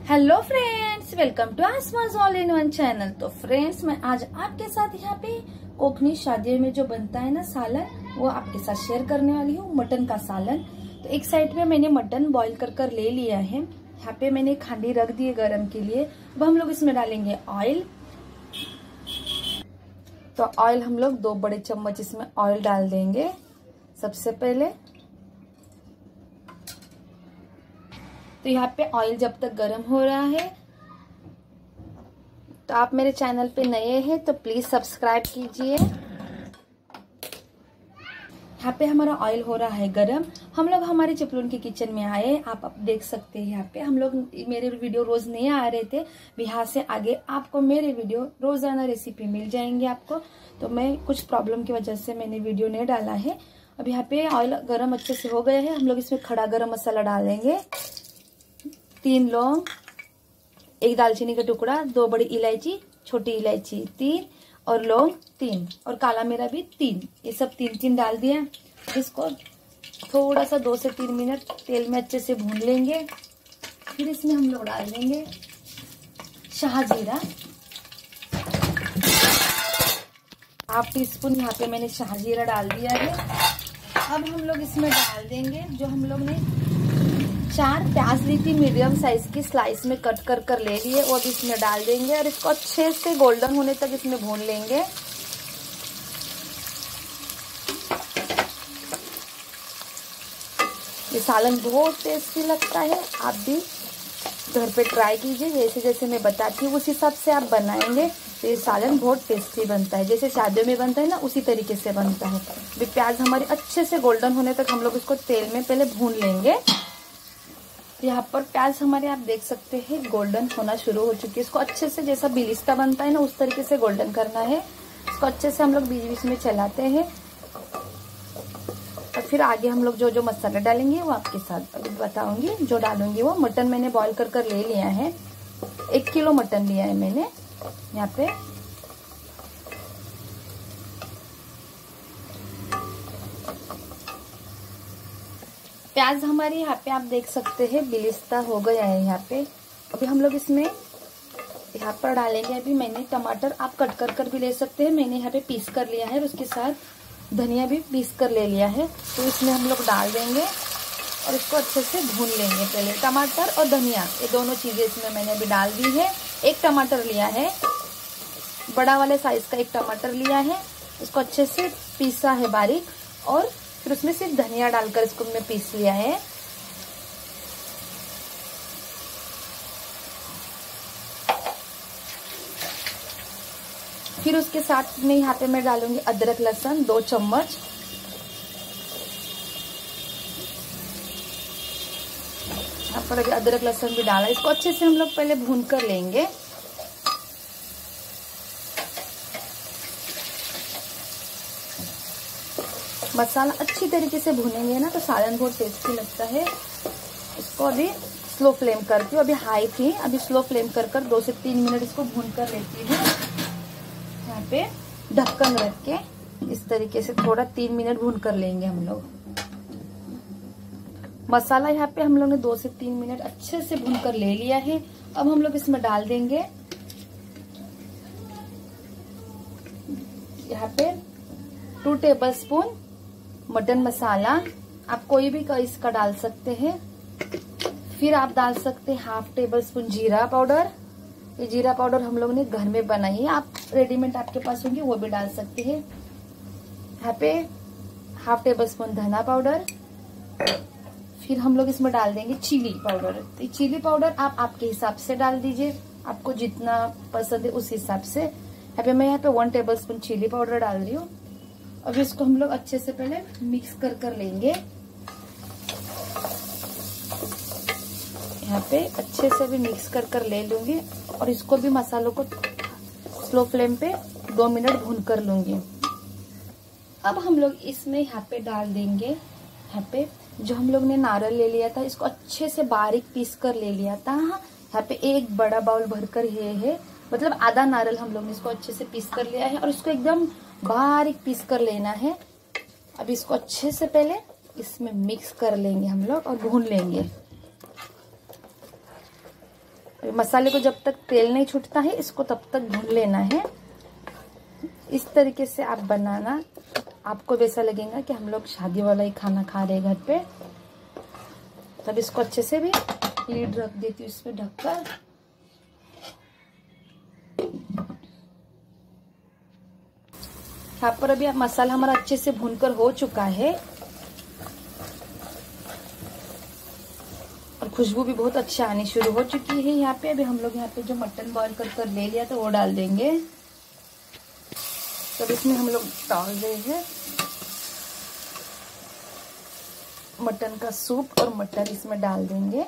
Hello friends, welcome to आसमास all in one channel. तो friends, मैं आज आपके साथ यहाँ पे कोकनी शादियों में जो बनता है ना सालन, वो आपके साथ शेयर करने वाली हूँ। मटन का सालन। तो एक साइड में मैंने मटन बॉईल कर ले लिया है। यहाँ पे मैंने खांडी रख दी है गरम के लिए। अब हम लोग इसमें डालेंगे ऑयल। तो ऑयल हम लोग 2 बड़े चम्मच इसमें ऑयल डाल देंगे सबसे पहले। तो यहाँ पे ऑयल जब तक गर्म हो रहा है, तो आप मेरे चैनल पे नए हैं तो प्लीज सब्सक्राइब कीजिए। यहाँ पे हमारा ऑयल हो रहा है गरम। हम लोग हमारे चिपलून के किचन में आए। आप देख सकते हैं यहाँ पे हम लोग, मेरे वीडियो रोज नहीं आ रहे थे। यहाँ से आगे आपको मेरे वीडियो रोजाना रेसिपी मिल जाएंगे आपको। तो मैं कुछ प्रॉब्लम की वजह से मैंने वीडियो नहीं डाला है। अब यहाँ पे ऑयल गरम अच्छे से हो गया है। हम लोग इसमें खड़ा गरम मसाला डाल देंगे। 3 लौंग, 1 दालचीनी का टुकड़ा, 2 बड़ी इलायची, छोटी इलायची 3 और लौंग 3 और काला मिर्च भी 3। ये सब 3 डाल दिया। इसको थोड़ा सा 2 से 3 मिनट तेल में अच्छे से भून लेंगे। फिर इसमें हम लोग डाल देंगे शाहजीरा। 1/2 टीस्पून यहाँ पे मैंने शाहजीरा डाल दिया है। अब हम लोग इसमें डाल देंगे जो हम लोग ने 4 प्याज ली थी मीडियम साइज की, स्लाइस में कट कर ले लिए, वो भी इसमें डाल देंगे और इसको अच्छे से गोल्डन होने तक इसमें भून लेंगे। ये सालन बहुत टेस्टी लगता है। आप भी घर पे ट्राई कीजिए। जैसे जैसे मैं बताती हूँ उस हिसाब से आप बनाएंगे तो ये सालन बहुत टेस्टी बनता है। जैसे शादियों में बनता है ना, उसी तरीके से बनता है। अभी प्याज हमारी अच्छे से गोल्डन होने तक हम लोग इसको तेल में पहले भून लेंगे। यहाँ पर प्याज हमारे आप देख सकते हैं गोल्डन होना शुरू हो चुकी है। इसको अच्छे से, जैसा बिलिस्ता बनता है ना, उस तरीके से गोल्डन करना है। इसको अच्छे से हम लोग बीच बीच में चलाते हैं। और फिर आगे हम लोग जो जो मसाला डालेंगे वो आपके साथ अभी बताऊंगी। जो डालूंगी वो मटन मैंने बॉईल कर ले लिया है। 1 किलो मटन लिया है मैंने यहाँ पे। प्याज हमारी यहाँ पे आप देख सकते हैं बिलिस्ता हो गया है यहाँ पे। अभी हम लोग इसमें यहाँ पर डालेंगे। अभी मैंने टमाटर आप कट कर भी ले सकते हैं। मैंने यहाँ पे पीस कर लिया है और उसके साथ धनिया भी पीस कर ले लिया है। तो इसमें हम लोग डाल देंगे और इसको अच्छे से भून लेंगे। पहले टमाटर और धनिया, ये दोनों चीजें इसमें मैंने अभी डाल दी है। 1 टमाटर लिया है, बड़ा वाले साइज का 1 टमाटर लिया है। इसको अच्छे से पीसा है बारीक और फिर उसमें सिर्फ धनिया डालकर इसको मैं पीस लिया है। फिर उसके साथ में यहाँ पे मैं डालूंगी अदरक लहसुन 2 चम्मच। यहाँ पर अभी अदरक लहसुन भी डाला। इसको अच्छे से हम लोग पहले भून कर लेंगे। मसाला अच्छी तरीके से भुनेंगे ना तो सालन बहुत टेस्टी लगता है। इसको अभी स्लो फ्लेम करती हूँ। अभी हाई थी, अभी स्लो फ्लेम कर 2 से 3 मिनट इसको भून कर लेती हूँ। यहाँ पे ढक्कन रख के इस तरीके से थोड़ा 3 मिनट भून कर लेंगे हम लोग। मसाला यहाँ पे हम लोग ने 2 से 3 मिनट अच्छे से भून कर ले लिया है। अब हम लोग इसमें डाल देंगे यहाँ पे 2 टेबलस्पून मटन मसाला। आप कोई भी इसका डाल सकते हैं। फिर आप डाल सकते हैं 1/2 टेबलस्पून जीरा पाउडर। ये जीरा पाउडर हम लोग ने घर में बनाई है। आप रेडीमेड आपके पास होंगे वो भी डाल सकते हैं। यहाँ पे 1/2 टेबलस्पून धना पाउडर। फिर हम लोग इसमें डाल देंगे चिली पाउडर। तो चिली पाउडर आप आपके हिसाब से डाल दीजिए, आपको जितना पसंद है उस हिसाब से। मैं यहाँ पे 1 टेबलस्पून चिली पाउडर डाल रही हूँ। अब इसको हम लोग अच्छे से पहले मिक्स कर लेंगे। यहाँ पे अच्छे से भी मिक्स कर ले लूंगी और इसको भी मसालों को स्लो फ्लेम पे 2 मिनट भून कर लूंगी। अब हम लोग इसमें यहाँ पे डाल देंगे, यहाँ पे जो हम लोग ने नारियल ले लिया था, इसको अच्छे से बारीक पीस कर ले लिया था। यहाँ पे 1 बड़ा बाउल भरकर ये है, मतलब आधा नारियल हम लोग ने इसको अच्छे से पीस कर लिया है और इसको एकदम बारीक पीस कर लेना है। अब इसको अच्छे से पहले इसमें मिक्स कर लेंगे हम लोग और भून लेंगे। मसाले को जब तक तेल नहीं छूटता है इसको तब तक भून लेना है। इस तरीके से आप बनाना, आपको वैसा लगेगा कि हम लोग शादी वाला ही खाना खा रहे घर पे। तब इसको अच्छे से भी लीड रख देती हूँ इसमें ढककर। यहाँ पर अभी मसाला हमारा अच्छे से भूनकर हो चुका है और खुशबू भी बहुत अच्छी आनी शुरू हो चुकी है। यहाँ पे अभी हम लोग यहाँ पे जो मटन बॉईल कर ले लिया था वो डाल देंगे। तब इसमें हम लोग डाल रहे हैं मटन का सूप और मटर इसमें डाल देंगे।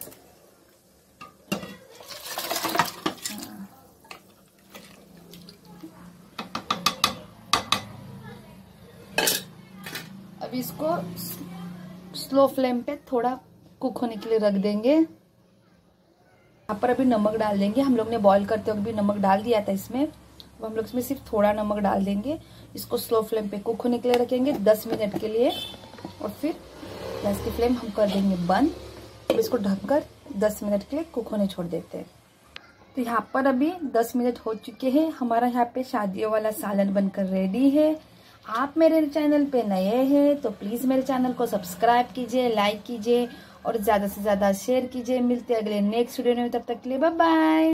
अब इसको स्लो फ्लेम पे थोड़ा कुक होने के लिए रख देंगे। यहाँ पर अभी नमक डाल देंगे। हम लोग ने बॉईल करते वक्त भी नमक डाल दिया था इसमें। अब हम लोग इसमें सिर्फ थोड़ा नमक डाल देंगे। इसको स्लो फ्लेम पे कुक होने के लिए रखेंगे 10 मिनट के लिए और फिर गैस की फ्लेम हम कर देंगे बंद। अब इसको ढककर 10 मिनट के लिए कुक होने छोड़ देते हैं। तो यहाँ पर अभी 10 मिनट हो चुके हैं। हमारा यहाँ पे शादियों वाला सालन बनकर रेडी है। आप मेरे चैनल पे नए हैं तो प्लीज़ मेरे चैनल को सब्सक्राइब कीजिए, लाइक कीजिए और ज़्यादा से ज़्यादा शेयर कीजिए। मिलते हैं अगले नेक्स्ट वीडियो में, तब तक के लिए बाय बाय।